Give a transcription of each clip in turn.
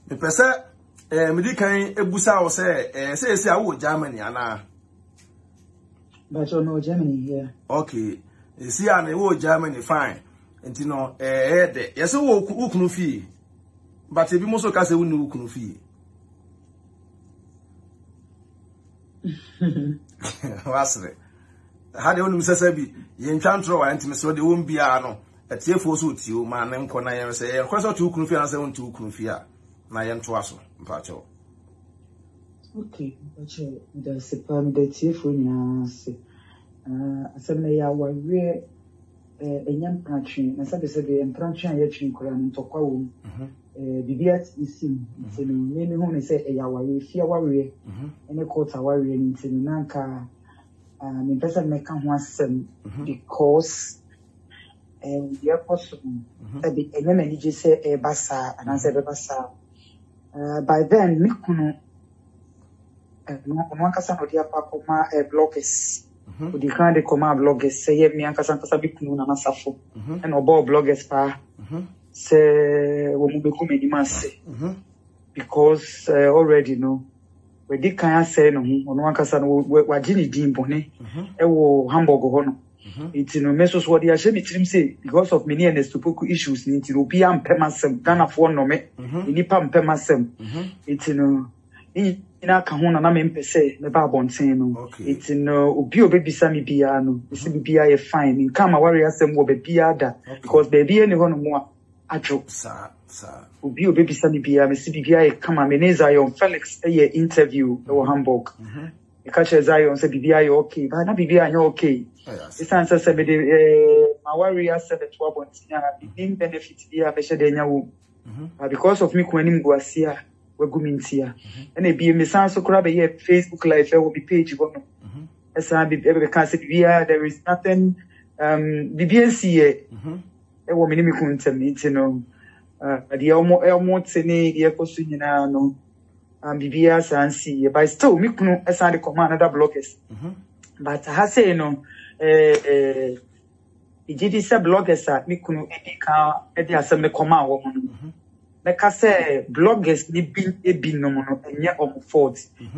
Me pesa me di kan ebusa wo say awo Germany ana. But no Germany here. Okay. See an wo Germany fine. Enti no de. Yes wo ukunu fi. But ebi mo so ka say wo ni ukunu fi. Wasre. Had you Mississippi, yen chantro and Miss Wodi won't be ano. A tearful suit you, man, and Conan say, of course, 2 Kunfia and 7 2 Kunfia. Nayan Twasso, Pacho. Okay, but there's a perm the tearful nas. Assembly our rear a young branching, and Saturday said the branching yet in Koran to Kwam. Bibiat is seen, maybe when they say a yawa, fear warrior, and a quarter warrior in Nanka. Me person make one because we are possible. The enemy just say a basa and I said a basa. By then, me kuno one person of the apakoma bloggers. Who the kind of command bloggers say me and Casan Casabiku na masafo and obo bloggers pa say we move come any mass because already no. We did can't say no on one person wajini dimbone ewo Hamburg hono it's no mesos what ya shemi trim say because of many and stupoku issues ni obi am pemasem Ghana for no me nipa pemasem it's no ina ka ho na me mpese me ba bonten no it's no obi obebisa me bia no isi bia ye fine in kama warrior asem wo be bia da because baby any hono mo ajo sir Obi obebisa ni bia me si bia e kama me ne Zion Felix e interview e wo Hamburg e ka che Zion say bia e okay ba na bia anya okay it's answer say be the my warrior said the 12 bontia in benefit bia be she de nya wo because of me kwanim guasia wagumintia and e bia me san so kura be Facebook live e wo be page go no esa be can say bia there is nothing bia see e wo me ni me kunta me no the elmo tene the ekosu nyina no bibia sansi but still me kunu esa de command other bloggers but ha say no igidi se bloggers a me kunu edika e de asem de command wo no me ka say bloggers ni bi no no enye om fault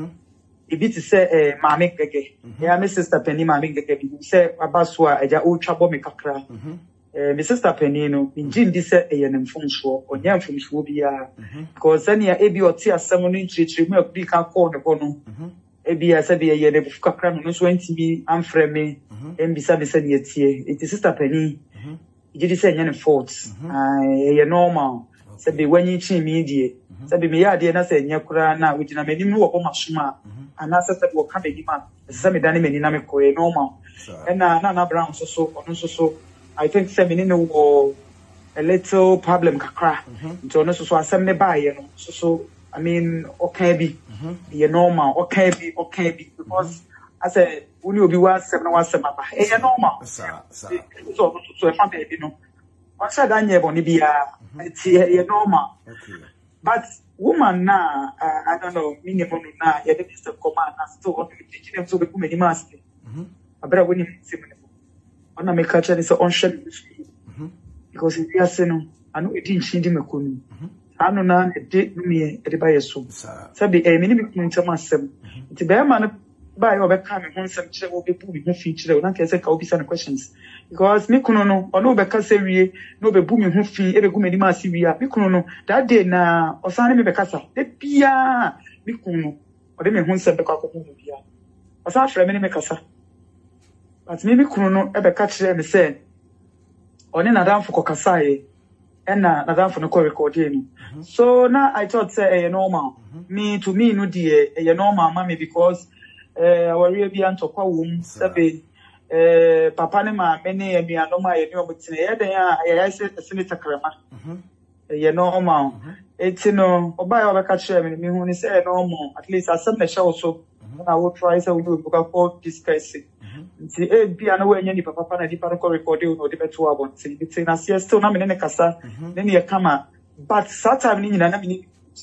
ebi ti say maame gege ya me sister Penny maame gege bi say abaso a eja o twabo me kakra my sister Penny no injin di se eyenem fomso onya fomso bia because ania ebi oti asem no nchirichiri mu abi kan call ne no ebi asa bi eyene bu kakra no so antimi amfrɛ me embisa be se ne tie it sister Penny iji di se enyene fault eye normal se be wanyi chi mi die se be me ya de na se enye kura na ugina manim wo ko masoma ana se se wo ka be ma se me dane mani na me ko normal na Brown so ono so I think semini no a little problem kakra. So no so asem ne ba ye no. So I mean okay bi. Ye normal okay bi because I say uni obi wa asem na wa asem aba. E ye normal. So e fa be no. Once that nye boni bia it's ye normal. Okay. But woman na I don't know minimum na ye dey still command na still on the teaching them so be come di mask. Abra woni sim ona me catch and so on shell because if you are saying I know it didn't change me kunu anu na de me e ba yeso sabi me ni me kunu ntama asem nti be ma no ba ye obeka me ho nsem kire wo be bu me ho fi kire na ke say ka obi say questions because me kunu no ono obeka say wie no be bu me ho fi e be gu me ni ma asi wie me kunu no that day na osane me be kasa de bia me kunu o de me ho nsem be ka ko bu bia osa afre me ni me kasa. But maybe kuno ebe catch them say oni nadam for kokasaye and nadam for no recording. So now I thought say normal. To me no die normal mama because our real be antokwa wom sabe papa ne ma me ne mi anoma ye ni obutine ye den ya say senator krama. Normal. It's no oba ya catch them me hu ni say normal at least asem na show so I will try say we do go discuss it. Nti bia na wenye ni papa na di pa ko record no de beto abon nti na sie still na me ne kasa ne ne kama but that time ni nyina na me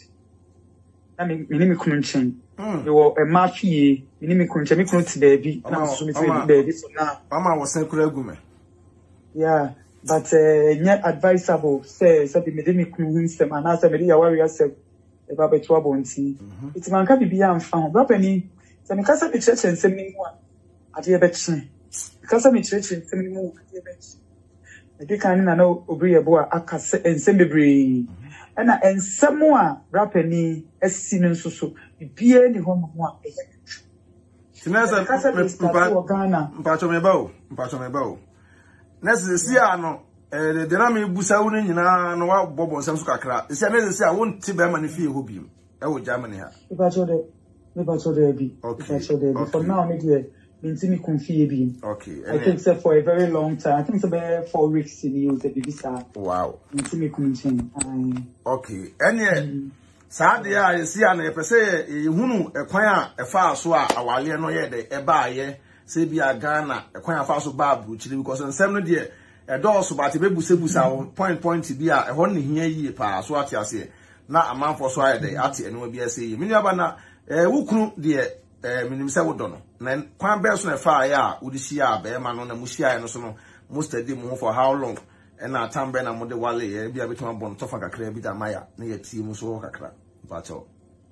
ni kunu nchen yo e mafie me ni kunu nchen me kunu ti baby na so me ti baby so na mama was sekura gume yeah but not advisable say be me de me kunu nsem ana say me de ya warrior say eba beto abonti iti manka bibia amfa ho bra pani se me kasa me church nsem ni mu a ade bechi kasa me church nsem ni mu ade bechi ade kan na obri ebo a aka nsem bebre na nsem a bra pani asi no nsoso bibia ni ho mo a eye Tinasa mpacho meba o nese si ano de na me busa wo nyina no wa bobo nsem so kakra esi na esi a won ti be ma ne fie ho biem e wo Germany ha me bacho de bi for now me dey me confie biem okay I think so for a very long time I think so be 4 weeks in use the visa wow me confie okay ene saade ya esi a na epese ehunu ekwan a efa so a awale no ye de eba ye se bia Ghana ekwan afa so ba abruchiri because nsem no de edoso ba te bebusebusa point bi a ehon ne hia yi pa so ate ase na amanfo so aye de ate eno bi ase yi mini aba na wukunu de minim se wodo no na kwan be so na fa ya udisi a be ma no na muhia no so no mustadi mu for how long na tambe na mo de wale ye bia betuma bon tofa kakra bi da maya na ye ti mu so kakra bacho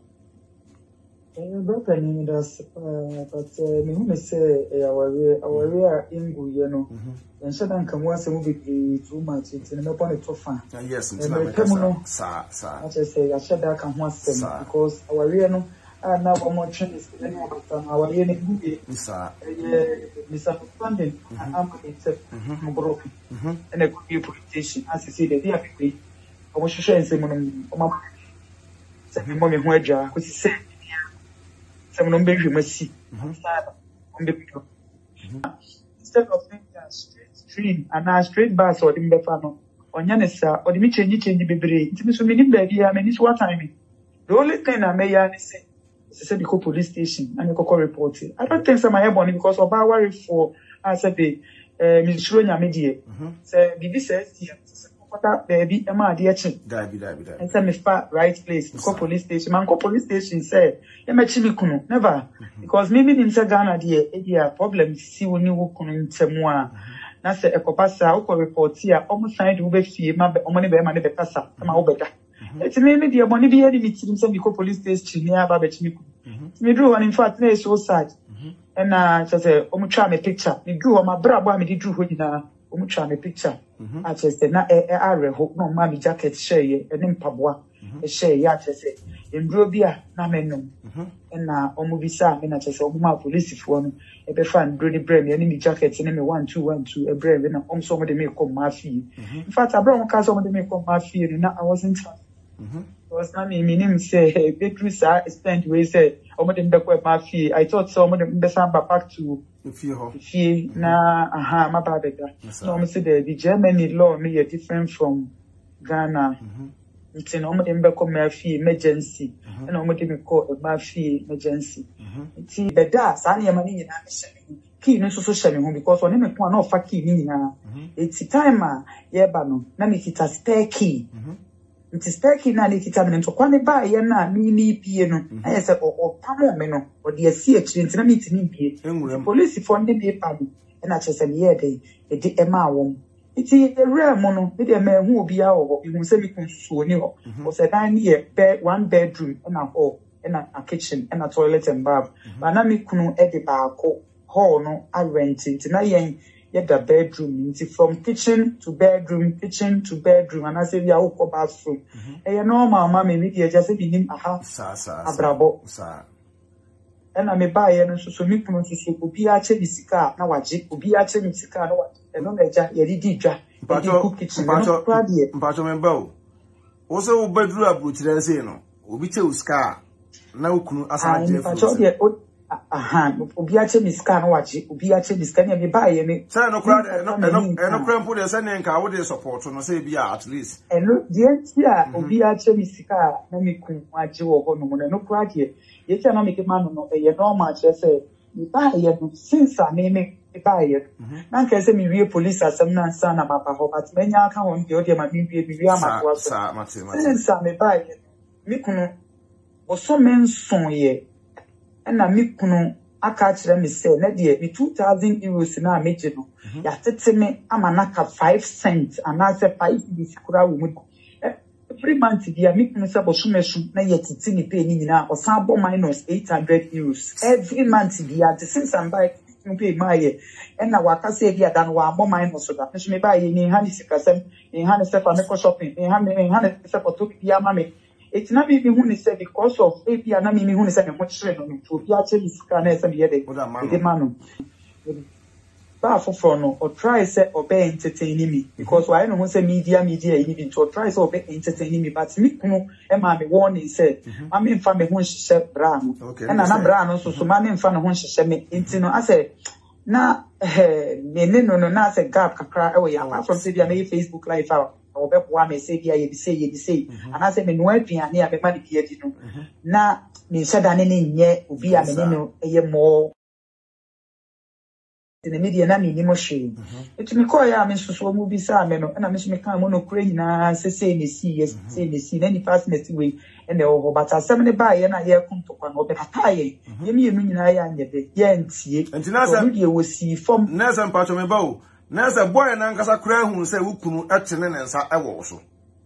Brother ni das but me hu me say aware ingu ye no ense dan kan wa se mu be too much it na me pon it tofa yes it's na sa I just say I should that kan ho asem because aware no na wo mo train is any about aware ni bi sa misunderstanding am it no broken and a good politician as you see the dia be o mo hwehwe ense mu no o ma se me mo me ho agya ko si se some number you must see. Instead of being a straight stream and a straight bus or the Befano, or Yanessa, or the change bebre, it's Miss Minim baby, I mean, it's what I mean. The only thing I may say is the police station and the Coco report. I don't think some my money because of our worry for, I said, the Miss Ronya media. So, the says, baby, am I dear chin? And send me far right place, Coco police station. Man, police station said, never because maybe in Ghana the problem see when you kunu ntemwa na se ekopasa ukọ report here almost side wo be fie ma omoni be ma ne be kasa ma wo beda eti me the money be here meeting say because police station near ba be chimi me drew one in fact na so sad and just say omutwa me picture me drew my brabo me drew ho nyina omutwa me picture I just say na areho no ma me jacket share ye ene mpaboa share ya just say Embrobia na menum na omubisa me na chese omuma police fo no e be fan brody brem ye ni jacket ni me 1212 e brem na omso mo de me come ma fie in fact abro ka so mo de me come ma fie na I wasn't was na me nim say bedru sa spend we say omo de mbekwa ma fie I thought so omo de mbesa back to fie na ma ba bega no me say the Germany law me different from Ghana it's an almost emergency and almost call a fee emergency. It's the das, I am money in key no so sharing because on him one of key now. It's time, bano, nami it's a spare key. It is spare key now, it's time to quani buy yana, me piano. I said, or Pamomeno, or the CH, and nami be police funding me pardon, and I just said, they did a ma. It's a rare mono, with a man who will be out, you will say, was a 9 year bed, 1 bedroom, and a hall, and a kitchen, and a toilet and bath. But I make no edible hall, no, I rent it. And I yet the bedroom, from kitchen to bedroom, and I say, yeah, bathroom. And you know, my mammy, maybe I just said, in a house, a bravo, sir. And I may buy and so make no to be actually sika, now I will be actually sika, and no major, Yedija, Pacho member. Also, bedroom about Tirazeno, Ubito Scar. Now, as I Obiache miscan watch, Obiache miscan, and buy any. Sir, no crowd, and no put a sending car with support, no say be at least. And look, dear, Obiache misca, Namiku, watch you or no crowd here. You cannot make a man of a normal, just say, you buy it since I may make a buy it. None can say me real police as some non son about a home, but many are come on the other, my baby, since I may buy it. Mikuno was so men son ye. And I Mikuno, I catch them, say, Nadia, me 2,000 euros in our major. Ya tete me, I'm a 5 cents, and I say 5 this crowd would. every month dia me kun say bosomesu na yetiti ni pay ni nyina o san bo minus 800 euros every month dia the since I'm back you pay my and na waka say dia dan wa bo minus so that me buy ni ha ni sikasem ni ha ni say for me go shopping ni ha ni say for to bia ma me it's not me who ni say because of API na me who ni say me mo chere no to bia che sika na say me dey the man ba for no or try say or be entertaining me because why no say media even to try say or be entertaining me but me kunu e ma me warning say ma me mfa me ho nhye bra no na bra no so ma me mfa no ho nhye me enti no ase na me no na say gap kakra e we ya from say bia na Facebook live or be kwa me say bia ye bi say and I say me no aduane a me ma de bia di no na me shada ne nye obi a me no eye more in the media na me ni mo hwe it me call ya me so mu bi sa me no na me me kan mo no kure nyina say ne si yes say ne si na ni fastness we and the over but asem ne ba ye na ye kunto kwa no be kata ye ye me enu nyina ya anye de ye ntie ntinasa media wo si form nasa mpacho me ba o nasa boy na nkasa kura hu say wukunu atene ne nsa ewo so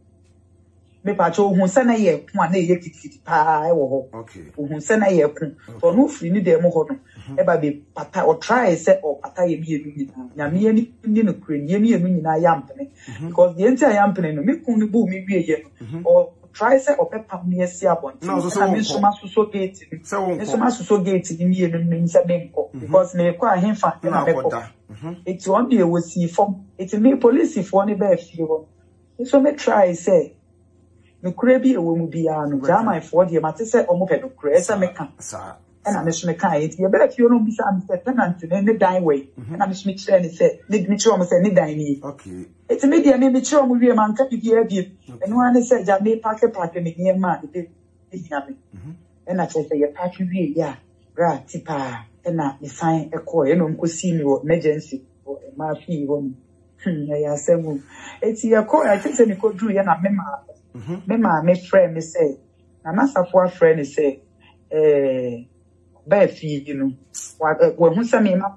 me pa cho hu se na ye ku na ye kitikiti pa ewo ho okay hu se na ye ku so no free ni de mo ho no e ba be pata or try say or pata ye bi enu nyina nya me ni no kure ye me enu nyina ya mpene because the entire ya mpene no me kun ni bu mi wie ye no or try say or pepper me esi abon na so so gate so gate ni me enu ni se be nko because me kwa ahemfa na be ko it's one day we see from it's me police for ni be fie ho so me try say no kure bi ewo mu bia no jama for de mate say omo pe no kure say me kan sa na me so me kan e ye be fie no bi sa me say tenant ne dan way na me so me kire ni say ne mi kire omo say ne dan ni okay it's me dia ne mi kire omo wie man ka bi bia bi eno ane say ja me park me nie ma de hia me na che say ye park wie ya bra tipa na me sign e ko e no nkosi mi wo emergency ma fi wo ya semu eti ya ko I think say me ko dru ya na me ma me friend me say na masafo friend me say ba fi you know wa hu say me ma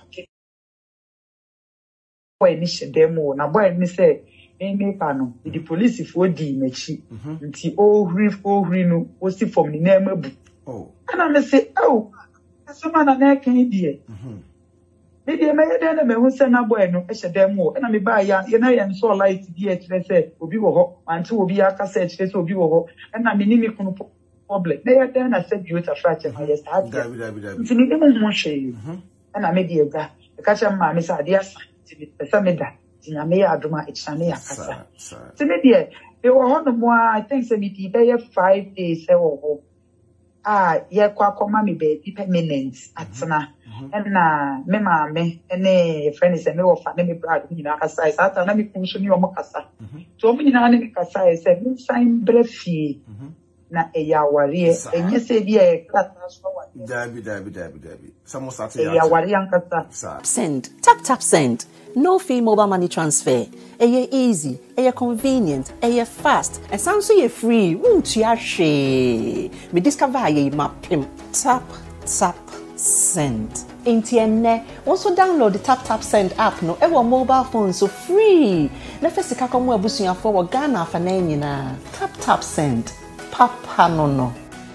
boy ni shedemo na boy ni say me pa no the police for di mechi nti o huri no o si from ni na mabu oh ana me say oh so man na kan die maybe me dey na me hu say na boy no e shedemo na me ba ya ye na ye so light die e kire say obi wo ho ante obi aka say kire say obi wo ho na me ni me kunu problem na ye dey na say beauty fraction ma yes ha nti ni dem mo hwe na me die ga e ka cha ma me say ade asa nti pesa me da nya me ya aduma e cha me ya kasa nti me die e wo ho no mo I think say me di be 5 days e wo ho ye kwa koma me be permanent atena na me maame ene friend say me wo fa me brad nyina kasa isa ata na me kun so ni omo kasa so omo nyina ne kasa say me sign brefi na ya ware enye se bi e kasa so wa dabi samo sate ya ware an kasa tap send no fee mobile money transfer easy convenient fast and sound so you free won't you hwe me discover ye mapim tap send Intienne also download the tap send app no ewo mobile phone so free na fesika komo abusuafo wo Ghana afa na nyina tap send papa no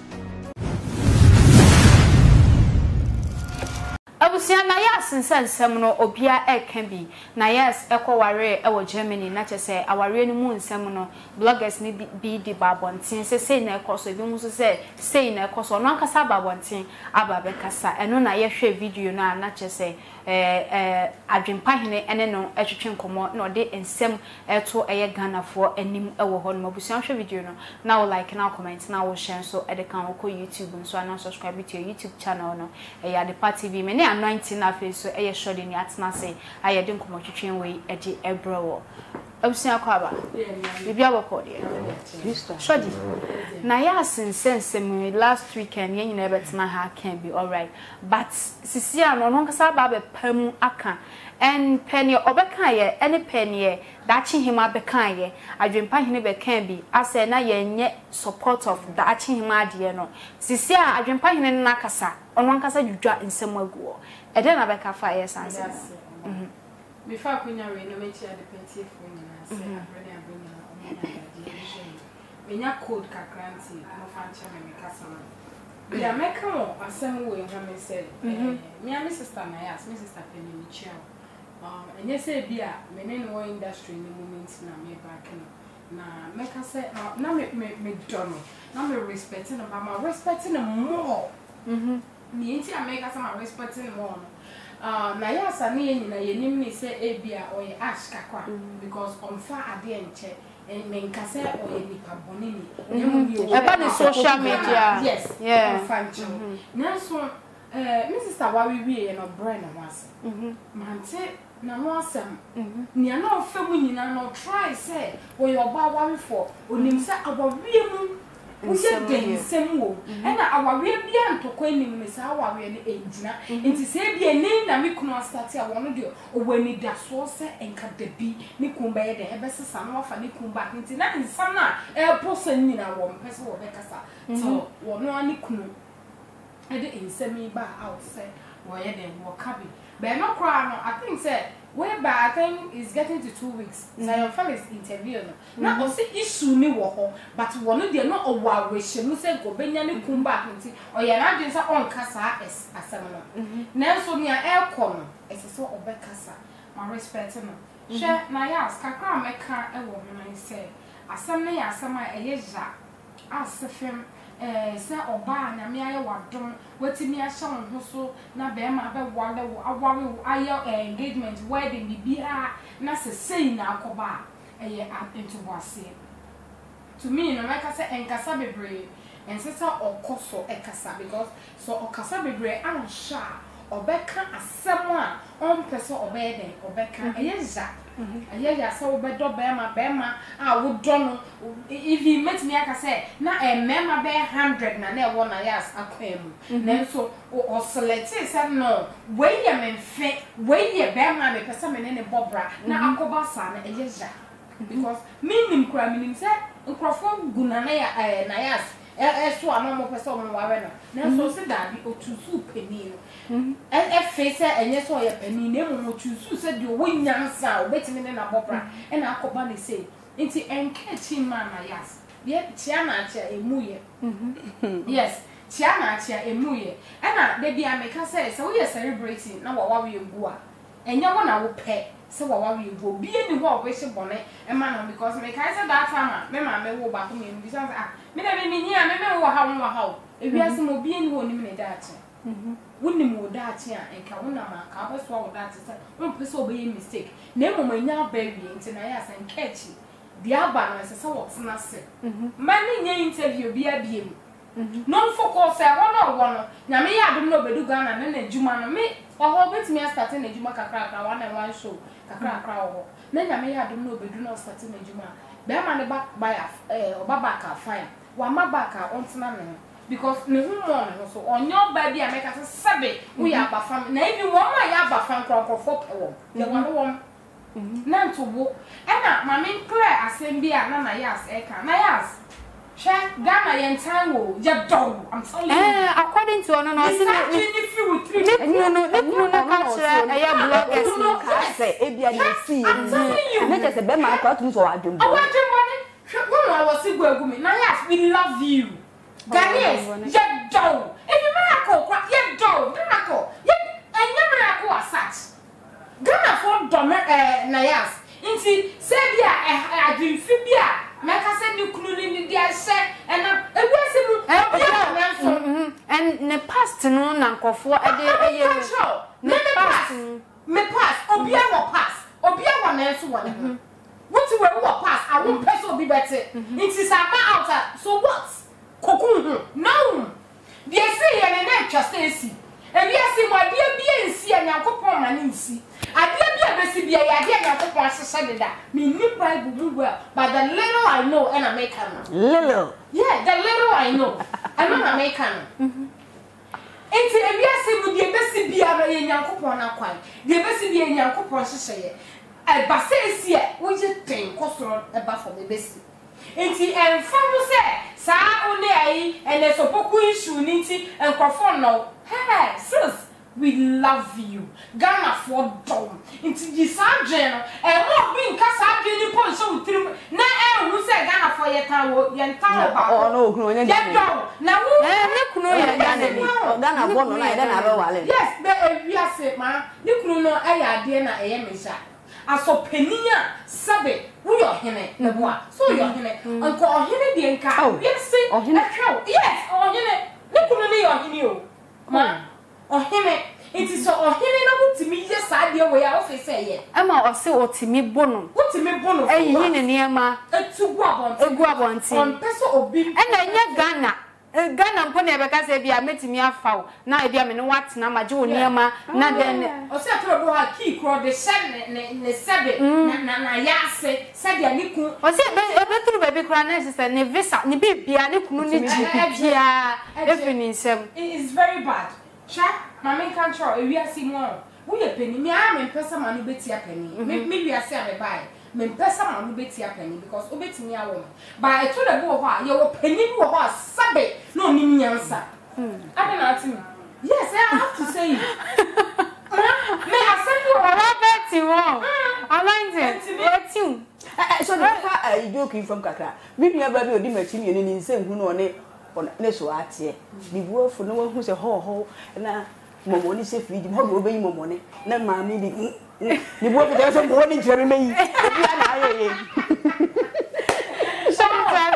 abusia na yes nsensem no obia can be na yes ekoware ewo Germany na chese aware ni mu nsem no bloggers ni bi di babontin say na ekoso ebi mu so say na ekoso no ankasa babontin ababe kasa eno na ye hwe video na chese adwempahene ene no etwetwe nkomo na ode nsem eto eye Ghana for anim ewo ho no abusia hwe video no na wo like na comment na wo share so ede kan wo ko YouTube so na subscribe to your YouTube channel no Adepa TV me ne anointing na face so eye shodi ni atena say aye de nkomo twetwen we ede ebrewo abusia kwaba bibia boko de shodi na ya sensensem last weekend yen na betena ha can be all right but sisia no no kasa ba be pam aka en penny obeka ye any penny dachi hima beka ye adwempa hene beka bi ase na ye nye support of dachi hima de no sisia adwempa hene na kasa ono kasa dwudwa nsem aguo e de na beka fa ye sanse before kunya we no mechi ade penti fo nyina se abrene abrene menya code kakranti no fancha me kasama ya meka mo asem wo ehwa me say me and my sister na yes my sister Penny Michel enye say bia me ne no industry ni moment na me back na meka say na me dono na me respecting na mama respecting more ni enti ameka say ma respecting more na yes ani yen na yenim ni say e bia o ye ash kakwa because on fa ade enche men kase o ye nipa bonini about the social media yes yeah na so my sister wa we no brain na was mante na no asem ni na ofa mu nyina no try say o ye oba wa for onim say abawie mu uye den sem wo na awawie bia ntokwa nim ne sa awawie ne enjina nti se bia ne na me kuno start a wono de owani da so se enka dabi ne kumba ye de ebesesa na wafa ne kumba nti na nsam na posa nyina wo mpese wo bekasa so wono ani kuno e de nsemi ba out say wo ye de wo kabi but no cry no I think say whereby I think is getting to 2 weeks. Zion Felix interview no. Na o se issue ni wo ho but wono de no owa wehye mu se go benya ne kumba nti o ye na dwen sa on kasa asem no. Na so nia e ko no ese so obekasa ma respect no. She na ya kakra meka e wo ho na se asem ne ya asem a eye ja asefem se oba na me aye wadom watimi a hye ho so na be ma be wale wo aware wo aye engagement wedding bibia na se sei na akoba eye into wase to me no make say enkasa bebre ensesa okoso ekasa because so okasa bebre an sha obeka asem a on pese obeden obeka eye ja eye ya so obedo be ma a wo do no if he met me aka say na mema be 100 na e wona yas akwam na so o select say no we ye menfe we ye be ma me pese me ne bobra na akoba sa na eye ja because minim kura minim say nkrofo guna na ya na yas so ama mo pese o mo ware na so se da bi otusu peni no face enye so ye peni na mo otusu se de wo nyansa obetimi ne na bobra e na akoba ne say nti enke chi man na yas ye tia na acha emuye yes tia na acha emuye e na de bia meka say se wo ye celebrating na wa we egu a enye wo na wo pe se wa we egu bie ni wo we hye bone e ma no because me kai say that time me ma me wo ba ko me bi say me na me ni a me wo ha ewiase mo bie ni wo ni me da acha wonni mo da acha enka wona ma ka ba so wo da acha say won pese obey mistake na emo manya ba wi nti na ya san catchy dia ba no se wo tsena se mani nya interview bia biem non focus e wono na me ya dum no bedu Ghana na juma no me oho betimi start na juma kakra one and one show kakra oho na nya me ya dum no bedu no start na juma be ma ne back by obaba ka fine wa ma back a ontena me because ne hu mo no so onyo ba bia make us sebe we ya ba fam na even wo ma ya ba fam krokofo pewo ye wo no na ntobo na ma me clear asem bia na yas eka na yas she Ghana yen time wo je do I'm telling you according to no say no catch bloggers no ka say e bia na see me just be ma kwa tun so wadwon bo I was sick with me. Now yes, we love you. Ghanaians, you do. If you miracle, you do. Miracle. And you miracle as such. Ghana for Nayas. Inti, Sabia, I do Fibia. Make us send you clothing the set and and the past no nanko for a day. Me pass. Obia pass. Obia man one. What you will pass, I won't pass will be better. It is about out. So what? Cocoon. No. They say and then just see. And we see my dear and see and Yankopon and see. I did be a Yankopon said that. Me new Bible well, but the little I know and American. Little. Yeah, the little I know. I'm an American. Enti ewiase mu de besi bia ba ye Yankopon akwan. De besi bia Yankopon hyehyeye. I basesi e wo je ten kosoro e ba for me besi enti enfamu se sa one ayi ene sopoku issue nti enkrofo no hey sis we love you. Ghana for dom. Into the sergeant, and what being Casa Guinea Pond so through. Now, who said Ghana for your town? Oh, no, now, Ghana won't like that. Yes, but we are said, ma, you could know I idea I am in shot. As for Penia, Sabe, we are him, the boy, so you're him, Uncle Henry the Encounter. Yes, or him, yes, or him, you couldn't you, ma. Or him, it is so or him to me, yes, I dear way I say it. Emma or so to me bono. What to me bono? Eh, yin near ma, a 2 guabon, on peso or beam, and then your Ghana. Ghana mpone because e bia metimi afaw na e bia me ne wat na majo niema na den o se to bo ha key cro de shed ne sebe na yase said ya niku o se e betru baby kra na se ne visa ne bibia ne kunu ne bibia efini nsem. It is very bad. Check my main control e wi asimo wo ye peni mi a me pesa ma no beti apeni me wi ase a me buy me pesa ma no beti apeni because obetimi awo ba e to the bo ho a ye wo peni wo ho sabe no ni nyansa I don't know to me. Yes, I have to say it. Me accept you Beti wo aligned you so the joking from Kaka maybe baby odi machine ni nsem hu no ne so atie bibuo fu no hu se ho na momo ni se fridge mo do obeyi momo ne na ma mi ni buo fu so mo ni ntire me yi bia na aye so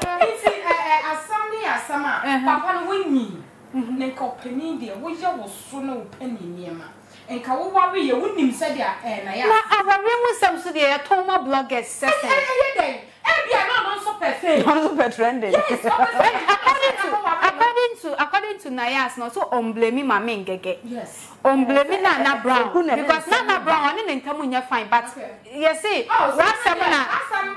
asama papa no wonni ne kopani de wo ye wo so na wo pani niema enka wo wawe ye wonnim se dia na ya na aware mu sam so de toma bloggers sese bia no so perfect no so trending. Yes, according to Nayas no so blame ma me ngege. Yes. Blame Nana Brown because Nana Brown on ntamu nya fine but you see what some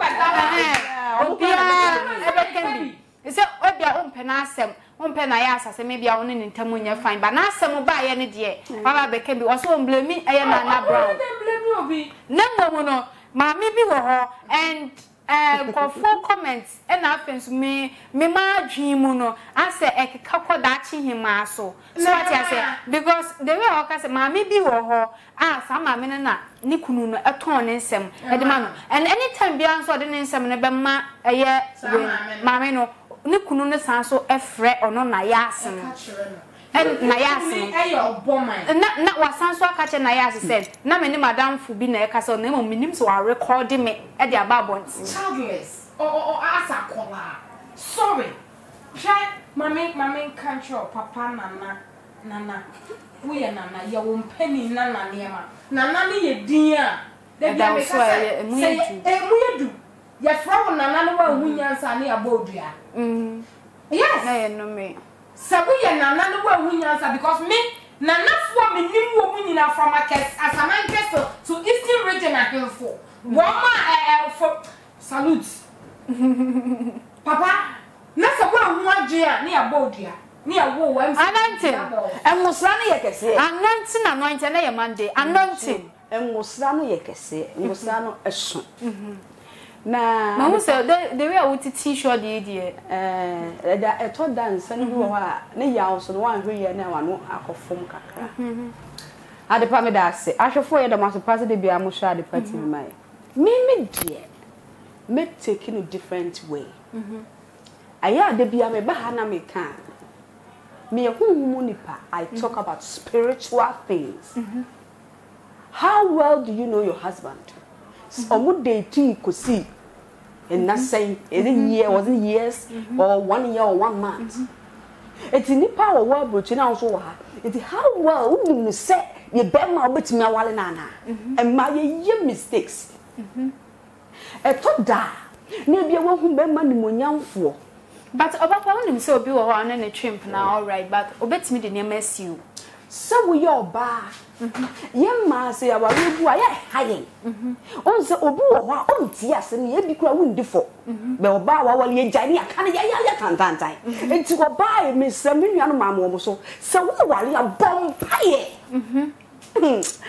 obia you say obia ompena asem ompena Nayas asem bia on ntamu nya fine but na asem ba ye ne de baba beke bi also blame eye Nana Brown blame obi na mo no ma me bi wo ho and for comments and afens me ma dream no I say ekeka dachi hima so what I say because the way I say ma me bi wo ho some ma me na ni kunu no eton ne nsem e de ma no and anytime bi an so de ne nsem ne be ma eye ma me no ni kunu ne san so efre ono na ya asem and Nayas na wasan so aka che Nayas said na me ni madam fu bi na e ka so na mo minim so record me e de ababont childless asa kola sorry try mama control papa nana we nana ye wo mpani nana niema nana ni ye din a de bia me ka say emuyedu ye from nana no wa hunyansa na abodua yes na ye no me Sabu ya nana no wa hunyansa because me nana fo me nim wo munina from Asamankeso to Eastern region ahemfo woma for salute papa na sabu hu agye a na ya bodua na ya wo wa anointing engusra no ye kese anointing na ye Monday anointing engusra no ye kese engusra no eso na who say the way I would teach you the idea I told dance and you are ne yaw so one hwe ye na wano akofom kakra ade pa me da se ahwefo ye da maso pass de bia mo sha de party mai me dear me taking a different way aya de bia me ba ha na me kan me huhumu nipa I talk about spiritual things how well do you know your husband omu day tea kosi and not saying any year wasn't years or 1 year or 1 month it's in the power world but now so it how well you say you bet my bit me wale nana and my ye mistakes e to da na bia wo hu be ma ni monyamfo but obapa wonim say obi wo ho na ne trimp na all right but obetimi de ne you so we your ba yemma say aware bu aye hayen on say obi wo ho on ti ase ne ye bi kura wundi fo be oba wa wale ye jani aka ne ya tantantan enti oba e mesam nuanu mamo mo so se wo wale ya bompaye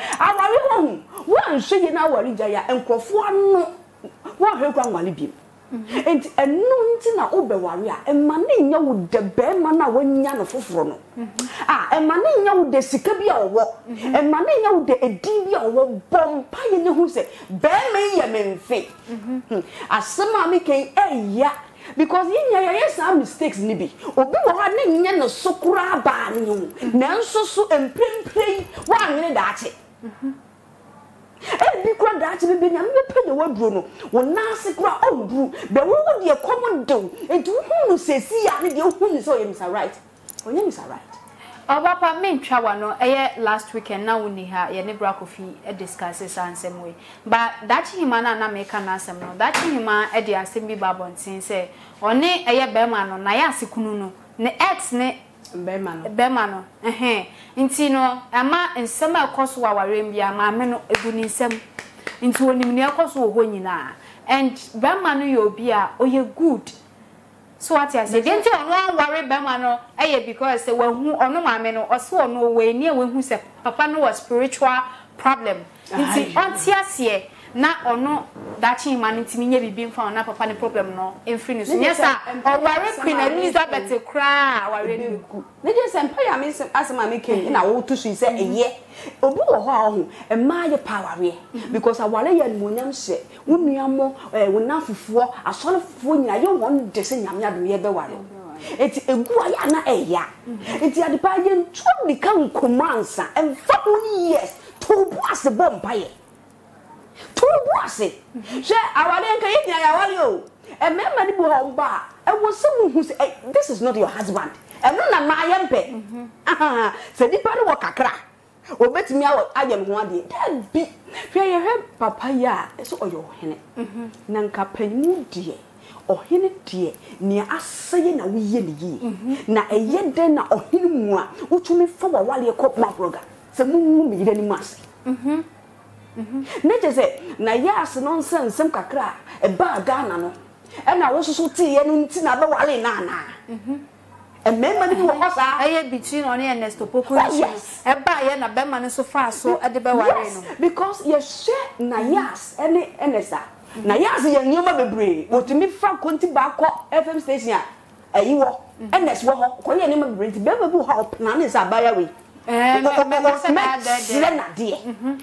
aware wo hu wo anhwe ye na aware jaya enkrofo ano wo hwe kwa wale bi and no ntina obeware a emane nya wo de be ma na wanya no foforo no emane nya wo de sika bi a wo emane nya wo de edin bi a wo bompa ye ne hu se be me ye menfe asema me ken eya because yin ya some mistakes ni bi obi wo ha ne nya no sokura ba ni na nso so empemprei wa nwene daache bi kura daache bi nya me penya waduro no wo nase kura oduru be wo wo de common do enti wo hu sesi ya ne de hu ni so yem right onye mi right Papa me ntwa wa no last weekend na woni ha ye ne bra kofi discuss ansem we but that hima na make na asem no that hima de asem bi babontin say one be ma no na ya asekunu no ne ex ne be ma no nti no ama nsem akoso wa warem bia ma me no eguni nsem nti onim ne akoso wo ho nyina and be ma no yo bia oye good. So what I say, didn't you know worry Bemano? Because they were who or no mamma or so no way near when who said Papa no a spiritual problem. It's not or no that humanity may be found up upon a problem no infinite. Yes, sir. Or worry Queen Elizabeth to cry. Ladies empire means as my making in our to she said, yeah, Obu or a my power because I want a young say, when we are more enough for a sort of when I don't want to sing the one. It's a guayana a ya. It's a departing to become commands and 4 years to pass the bomb pie. To pass it. Say, our then and remember the bomb bar. I was someone who said, this is not your husband. And none of my empe. Said the party walk a crack. O bet me out I am one day. That be fear you heard papaya so your henny. Nanka penny dear or henny dear near us saying a wee ye. Na a yen then or him one, which me for while you cop my program. So moon me any mass. Nature say, na yas nonsense some cacra, a bar Ghana no. And I also tea and Tina Wally Nana. And remember the was I between on and Nesto Poco. Yes, a buyer and a beman so far so at the Bawarino. Because yes, Nayas, any NSA. Nayas, young Yuma what to me from Conti Bako FM station. A you and that's what Koya name brings Bebu Hop, none is a buyer. And I dear.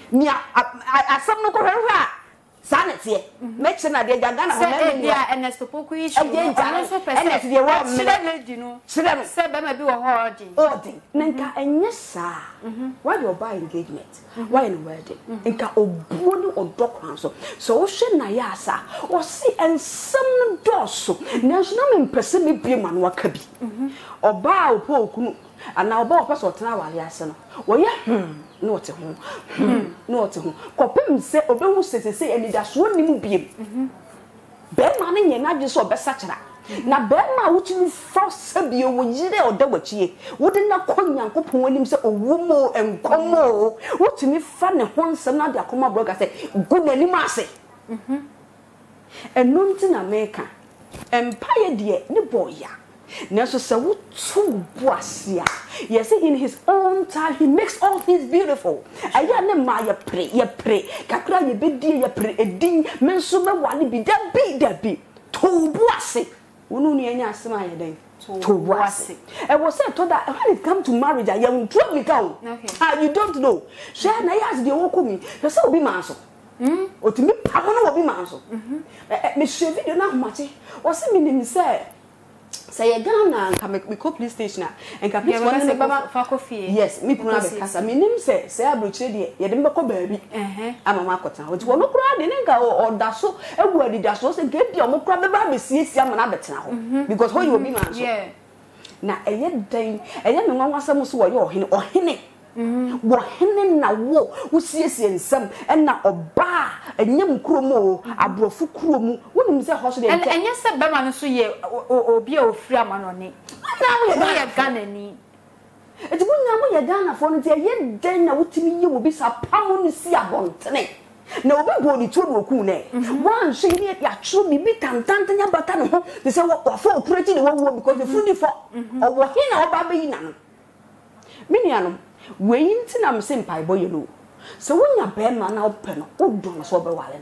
I some no sanity. Make sure that they are Ghana and as to Poku is again. And if you want you know, said by do a hoarding. Nanka and yes, sir. Why you buy engagement? Why in wedding? And ka obuno or dog council. So ocean Nayasa or see and some dosso. There's no impressive be man wakabi. Or bow poku. And now about us or Tana Yasan. Well, yeah, no to whom, no to whom. Copim say, or don't say, and that's one new beam. Bear money and not just so best such that. Now, bear my which you first Sabio would ye or double ye. Wouldn't not call young couple when himself a woman and come more. What to me fun and once another come broker say, good any massy. And none in America. Empire dear, the boy ya. Neso sawu too boasia. Yes, in his own time he makes all things beautiful. Aya ne ma ye pray. Kakra ye be die ye pray edin menso me wale bi da bi. To boase. Wonu ne anya asema ye den. To boase. E was said to that when it come to marriage I am trouble go. Okay. You don't know. Share na yas de wo komi. You say obi manso. Otimi pa no obi manso. Me share video na machi. O se me nim say say Ghana and we go police station and can please one for coffee. Yes, me kuna be kasa. Me nim say abrochire de ye dem be ko baabi. Amama akota. Oti wo no kura de nka o da so ebu adi da so say get the o kura be ba be siesia ma na betena ho because how you will be man so. Yeah. Na eye den eye me nwanwa sam so wo ye ohene. Wo hene na wo siesie nsam na oba enyem kromo abrofu kromo wonim se ho so de enye se bema no so ye obi a ofri amanone na wo ye Ghana ni eti bunya mo ye Ghana fo no te ye den na wotimi ye wo bi sa pam no si abontene na obi bo ni to no ku ne wan so ye ya tro mi bi tantanta nya bata no ho te se wo fo okurati ne wo because the food for owo hina oba be yi na no minianom weyinti na mse mpai boy no so wonya be ma na ope no odon so be wale na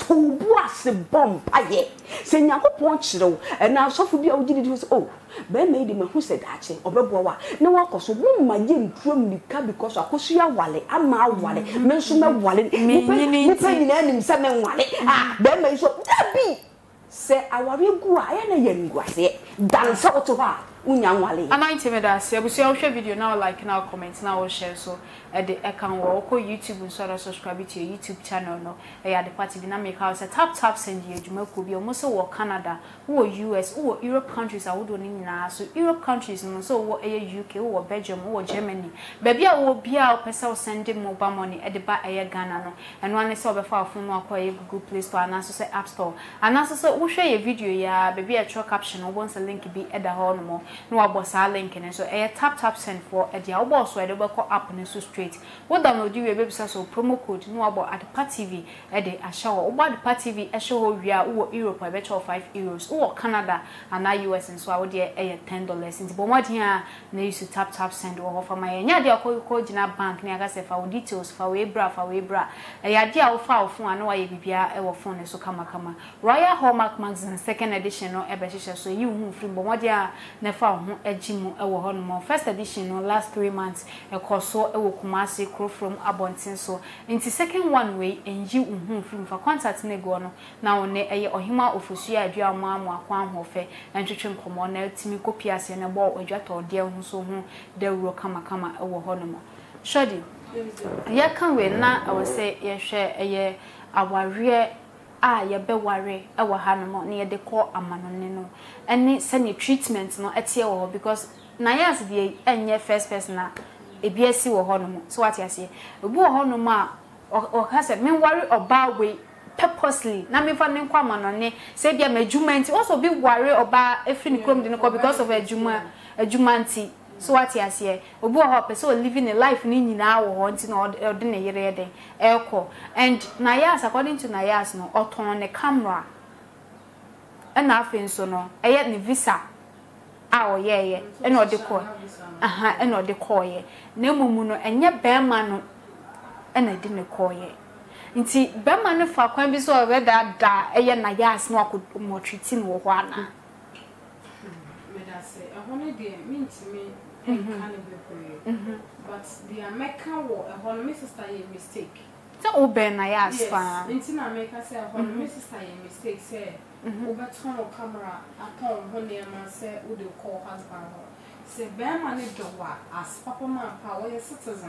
to boas bomb aye se Nyankopon kyerɛw na asofo bia ogidi di so oh be made me who said ache obebo wa na wakoso bo ma ye ntuam nika because akoso ya wale ama wale me nso me wale me nyina nim se me wale be me so dabi se aware gu a ya na ye nguase dan se oto ha unya wale ana intimida se abusia wo hwe video now like now comment now share so the account wo ko YouTube and subscribe to your YouTube channel no ya the party bi na make house tap send you adwuma ko bi o mo so wo Canada wo US wo Europe countries a wo do ni nyina so Europe countries no so wo UK wo Belgium wo Germany ba bia wo bia o pesa o send mobile money e de ba Ghana no eno ane se obefa phone no akwa Google Play Store and so say App Store and so say wo hwe your video ya ba bia tro caption wo bon link bi e da ho no mo no wa boss link ne so e tap send for e dia wo boss so e de be ko app ne so straight what download you baby so promo code no about Adepa TV e de ashawo obo Adepa TV e show wia wo Europe e be cho €5 wo Canada and US and so I would dey $10 into but what here na use tap send wo for my nya de akọ gina bank ne aga se fa wo details fa we bra e ya de a wo fa wo phone ana wa ye bibia e wo phone so kama Royal Hallmark Magazine second edition no e be hye so yi hu free but what here na fa ho agimu e wo ho no first edition no last 3 months e koso e wo Kumasi crow from Abontin so into second one way enji uhun film for contact ne go no na one eye ohima ofosu ya adua amu akwan ho fe entwetwe nkomo na timi kopi ase ne bo odwato de hu so hu de wuro kama e wo ho no mo shodi ya kan we na I will say ye hwe eye aware a ye be ware e wo ha no mo na ye de ko amanone no ene sane treatment no etie wo because na yas die enye first person na ebiesi wo hono so what you say obu wo hono ma o ka se me worry oba we purposely na me fa ne kwa manone say bia majumenti also be worry oba efri ni krom de no because of ajumanti so what you say obu wo person living a life ni nyina wo ho nti na ode ne yere den eko and na yas according to na yas no oton ne camera and afin so no eye ne visa awo ye eno de ko eno de ko ye na mumu no enye bema no ena de ne ko ye nti bema no fa kwan bi so we da eye na yas no akomo treating wo ho ana me da say ehone de mintimi enka ne bebre but the American wo ehone me sister ye mistake so oben na yas fa nti na America say ehone me sister ye mistake say Obeton camera upon when they say would call husband. Say Bearman as Papa Man power citizen.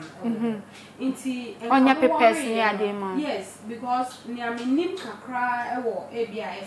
On your papers near them. Yes, because near me nim cry or abia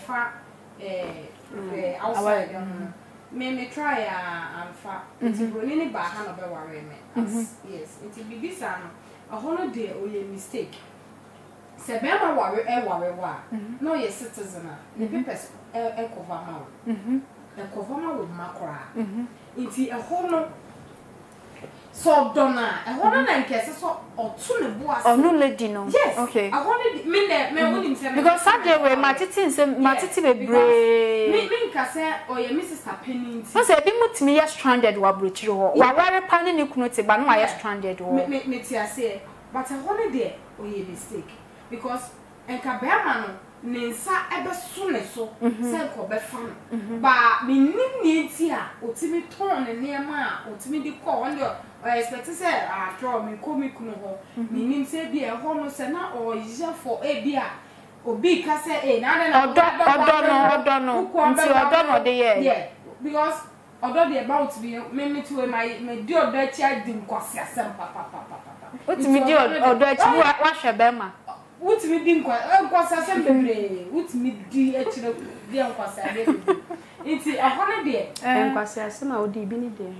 outside. Me try and fa. It's running back hand of a worry me. Yes, it be this a holiday or a mistake. Se bema worry wa no ye citizen the papers e cover ma e cover ma with makra nti e ho no so dona e ho na nkese so otu ne bo ase no lady no yes okay I wanted me woni se because Saturday we matiti bebre me nkase o ye me sister penny so say bi mutimi ye stranded wa brochiro ho wa ware pane ne kunu te ba no wa ye stranded ho me ti ase but e ho ne de o ye mistake because enka beama no nensa ebe so ne so se ko be fa ba me nim ne ti a otimi ton ne nema a otimi di ko on the expect say a draw me ko me kunu ho me nim se bi e ho no se na o ye for e bi a obi ka se na odo no nti odo no de ye yeah because odo de about me to my di odo chi adim kwase asem papa otimi di odo chi wa hwe bema What me didn't quite assembly. What me di actually dear Quassa. It's a holiday. And Quassa, some of the Binny day.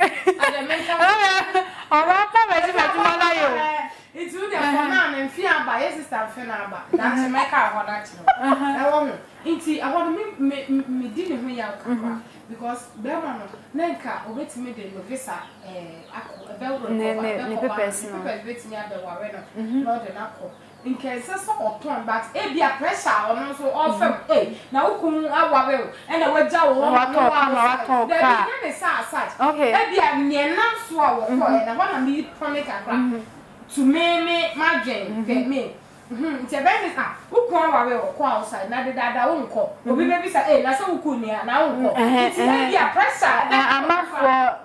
It's good and fear by sister Fenaba. That's my car. I want I want me didn't me out because Belmano, Nenka, wait me the visa, a bell, personal, waiting at the Warren, not an apple. In case of turn, but it be a pressure on also offer. Now, come our and I will jaw okay, be a near non swallow, and I want to meet Tonica to me, my game, get me. nti ebe ni ukun awawe okun outside na dada wonko obi bebi sa na se ukun ni na wonko nti na dia pressure amafo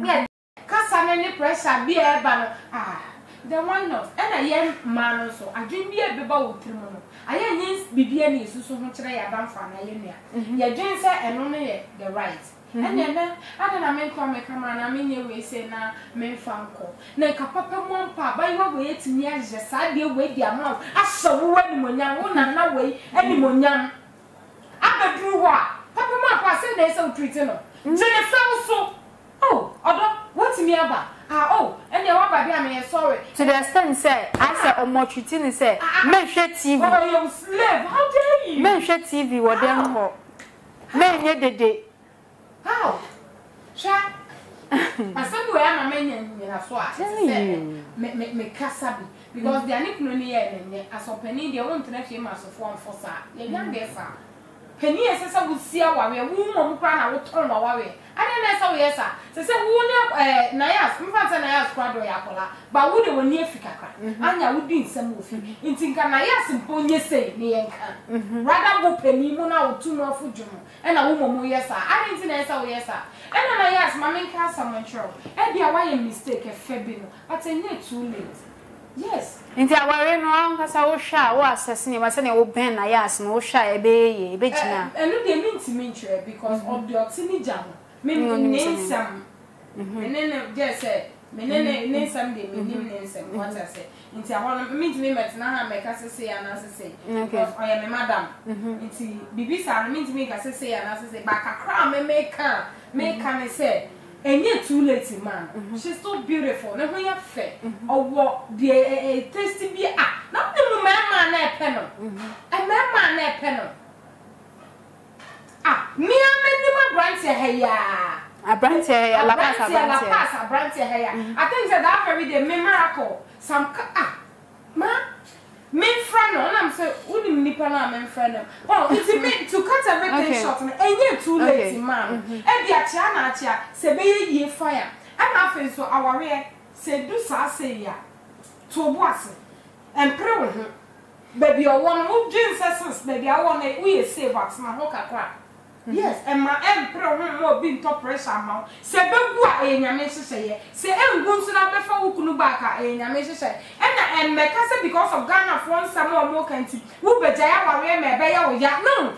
kasa ne pressure bi e ba no then why not and I man so adwin bi e beba wo trimu no aye nyi bibia ni susu ho kire ya banfa na ye nua ye dwen se eno ne ye the right and then ada na men kwa me camera na me nye we say na men fanko na ka papa mo mpa ba yo we etimi agye sa de we di ama aso wo ni monyam wo na we ani monyam abadru ho papa mo akwa say na say treat no jene fell so odo what me aba and your baby, I'm sorry. To the extent, say, I said, or more treating, say, men share TV. Oh, you slave, how dare you? Men share TV, what them more. Men yet the day. How? Sha? I said, you are my man, and I saw it. Me Kasabi. Because they are not only as a penny, they won't let him as a form for sir. They young there, sir. Penny says, I will see our way, woman, I will turn away. I don't know, yes, sir. Say, who Nayas, Nayas, Quadro Yakola, but would have near Fikaka, and I would be in some movie. In Tinka Nayas and Pony say, Nianka. Rather go penny, one out 2 more food, and a woman, yes, sir. I didn't know, yes, sir. And I asked Mamma Casa Montreal, and be a why mistake a Fabino, but I need too late. Yes. Inti aware no ankasa wo hwa wo assessing ma se na wo ben na yas no hwa e be china enu de minti nchire because of the otini jam me nsam menene je say menene nsam de me nsam what I say inti awon minti me met na ha me ka se ya na se because I am madam inti bibi sa minti me ka se ya na se ba kakra me ka me say enye too late man she's so beautiful na ho ya fe owo de tasty bi na me mama na epe no mama na epe no me ameni ma branch ya a branch ya la pass branch ya I think that very day me miracle some ma me friend no am say unim nipa na me friend it's me to cut everything short na enye too late man e bia chia na chia se be ye fire and afen so aware se do sa say ya to boase empre wo ho baby o won wo dream sessions baby I won we save at na ho kakra yes and my empre ho mo bi to pressure ma se be gu a enyame hyehyeye se engu nso na be fa wo kunu ba ka enyame hyehyeye and me ka say because of Ghana for some more kanti wo beja ya ware me be ya wo ya no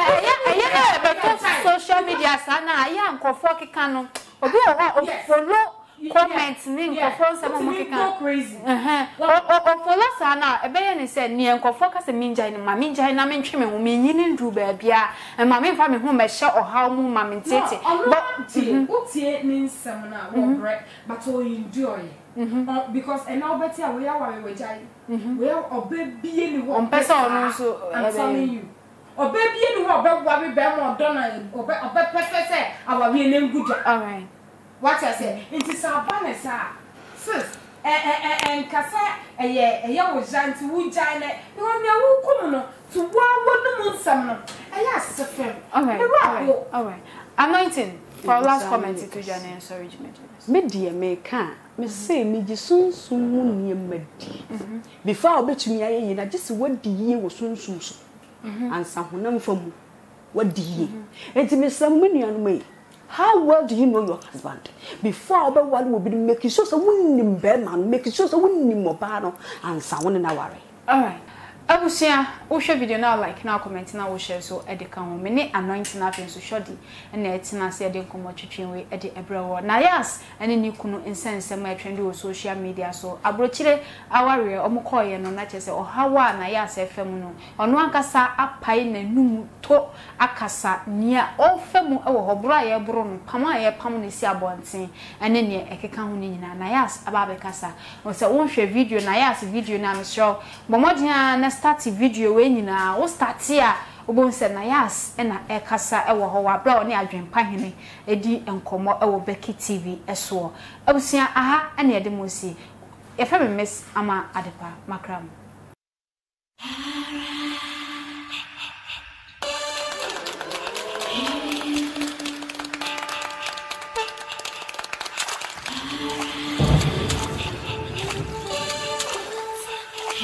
social media sana ya nkofo keka no obi o follow comment ni nkofo some more keka crazy o follow sana e be ye ni say ni nkofo ka say minjai ni ma minjai na mentwe me ho menyini ndu ba bia e ma me fa me ho me hye ohaw mu ma mentete but utie ni nsam na wo bre but o enjoy because and now better we are we jai we are obebie ni wo person no so I'm telling you obebie ni wo obegwa be mo dona obepepe say our we name good all right what I say it is abane sa sis and kasa eye wo janti wo jai na no me wo kom no to wa no nsam no asefem all right anointing for last comment to Jane sorry me die me ka me say me ji sunsun mu niemadi before obetumi aye na just wadi ye wo sunsun so ansa honam famu wadi ye enti me sam mu nuanu mai how well do you know your husband before obe wale wo bi make sure so wunnim be man make sure so wunnim oba no ansa won na ware all right abusia wo share video na like na comment na wo share so e de kan ho me ne anointing na afen so shodi na etina se de nkomo twetwen we de ebrewo na yas ene ni kunu insense ma trend wo social media so abrochire aware omokoye no na chese ohawa na yas fm no ono ankasa apai na num to akasa nia ofem e wo hobro aye bro no pama aye pam ne si abonten ene ne ekeka ho ni nyina na yas ababe kasa wo se wo hwe video na yas video na me show bomodin na start video we nyina wo start ya obonse na yas na ekasa ewo ho wa bra oni adwenpa hene edi enkomo ewo Becky TV eso abusia aha na yede mosi efa me miss ama adepa makram